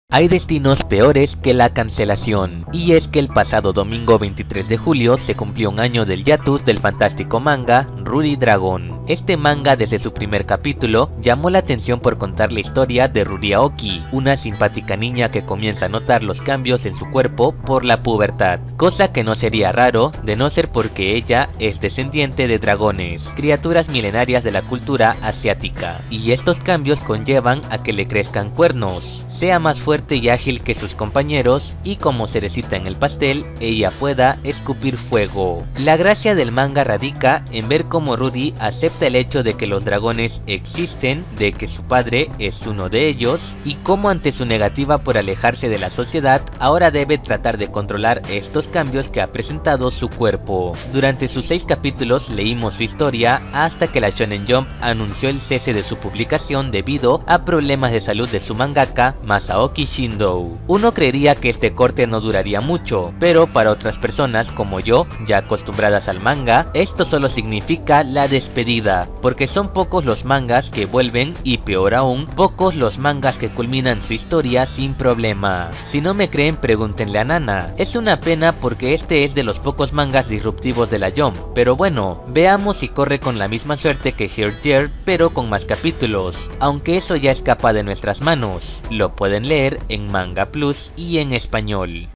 Hay destinos peores que la cancelación, y es que el pasado domingo 23 de julio se cumplió un año del hiatus del fantástico manga Ruri Dragon. Este manga desde su primer capítulo llamó la atención por contar la historia de Ruri Aoki, una simpática niña que comienza a notar los cambios en su cuerpo por la pubertad, cosa que no sería raro de no ser porque ella es descendiente de dragones, criaturas milenarias de la cultura asiática, y estos cambios conllevan a que le crezcan cuernos, sea más fuerte y ágil que sus compañeros y como cerecita en el pastel, ella pueda escupir fuego. La gracia del manga radica en ver cómo Ruri acepta el hecho de que los dragones existen, de que su padre es uno de ellos, y cómo ante su negativa por alejarse de la sociedad, ahora debe tratar de controlar estos cambios que ha presentado su cuerpo. Durante sus 6 capítulos leímos su historia hasta que la Shonen Jump anunció el cese de su publicación debido a problemas de salud de su mangaka Masaoki Shindo. Uno creería que este corte no duraría mucho, pero para otras personas como yo, ya acostumbradas al manga, esto solo significa la despedida, porque son pocos los mangas que vuelven y peor aún, pocos los mangas que culminan su historia sin problema. Si no me creen, pregúntenle a Nana. Es una pena porque este es de los pocos mangas disruptivos de la Jump, pero bueno, veamos si corre con la misma suerte que Here Year, pero con más capítulos, aunque eso ya escapa de nuestras manos. Lo pueden leer en Manga Plus y en español.